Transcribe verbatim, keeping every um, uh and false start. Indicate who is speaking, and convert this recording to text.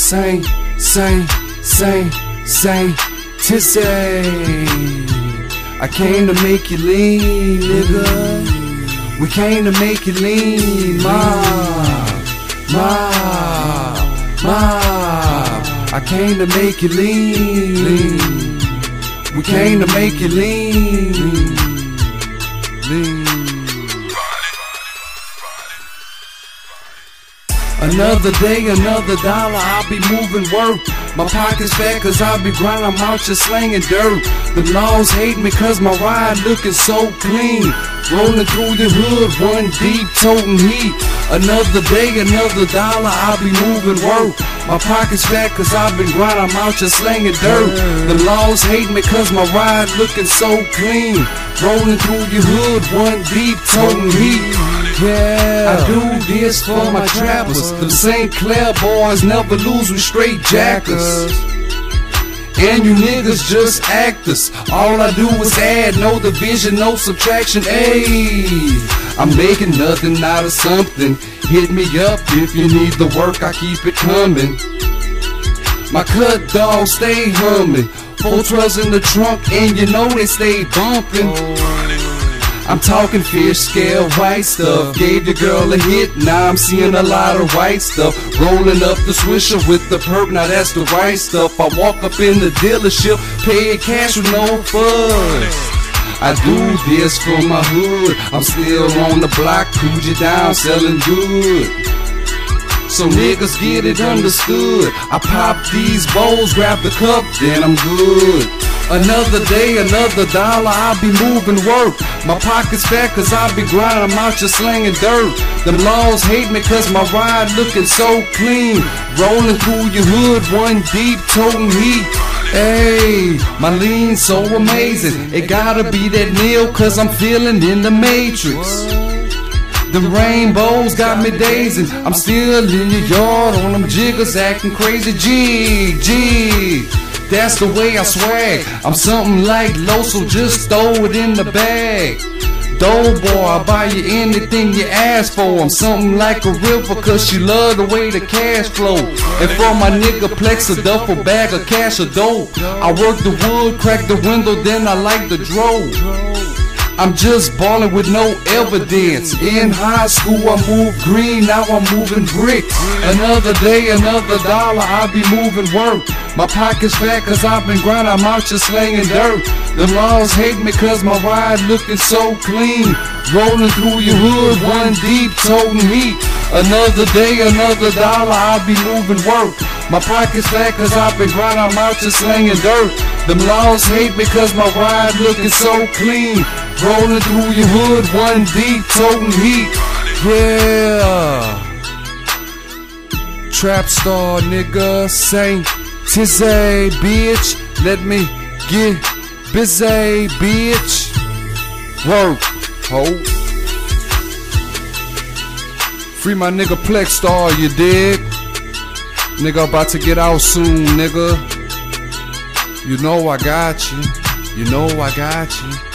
Speaker 1: Sing, sing, sing, sing, Tizzae. I came to make you lean, nigga. We came to make you lean, mob, mob, mob. I came to make you lean, lean. We came to make you lean, lean. Another day, another dollar, I'll be moving work. My pocket's fat cause I'll be grinding, I'm out just slanging dirt. The laws hate me cause my ride looking so clean. Rolling through the hood, one deep, toting heat. Another day, another dollar, I'll be moving work. My pocket's fat cause I've been grinding, I'm out just slanging dirt. The laws hate me cause my ride looking so clean. Rolling through your hood, one deep, toting heat. Yeah, I do this for my trappers. The Saint Clair boys never lose, we straight jackers. And you niggas just actors. All I do is add, no division, no subtraction. Ayy, I'm making nothing out of something. Hit me up if you need the work, I keep it coming. My cut dogs stay humming. Four trucks in the trunk and you know they stay bumping. I'm talking fish scale, white stuff. Gave the girl a hit, now I'm seeing a lot of white stuff. Rolling up the swisher with the perp, now that's the right stuff. I walk up in the dealership, pay cash with no fuzz. I do this for my hood, I'm still on the block, Coogee down, selling good. So niggas get it understood. I pop these bowls, grab the cup, then I'm good. Another day, another dollar, I'll be moving work. My pocket's fat cause I'll be grinding, I'm out just slanging dirt. The laws hate me cause my ride looking so clean. Rolling through your hood, one deep, toting heat. Ayy, my lean so amazing. It gotta be that meal cause I'm feeling in the matrix. The rainbows got me dazing. I'm still in your yard on them jiggers acting crazy. Jig, jig, that's the way I swag. I'm something like low, so just throw it in the bag. Dough boy, I'll buy you anything you ask for. I'm something like a river cause she love the way the cash flow. And for my nigga Plex, a duffel bag of cash or dope. I work the wood, crack the window, then I like the drove. I'm just ballin' with no evidence. In high school I moved green, now I'm moving bricks. Another day, another dollar, I'll be moving work. My pocket's fat cause I've been grinding, I'm out just slanging dirt. The laws hate me cause my ride looking so clean. Rolling through your hood, one deep, toting heat. Another day, another dollar, I'll be moving work. My pocket's fat cause I've been grinding, I'm out just slanging dirt. The laws hate me cause my ride looking so clean. Rolling through your hood, one deep, toting heat. Yeah, trap star nigga, Saint Tizzae, bitch. Let me get busy, bitch. Work, ho. Free my nigga Plex Star, you dig? Nigga about to get out soon, nigga. You know I got you. You know I got you.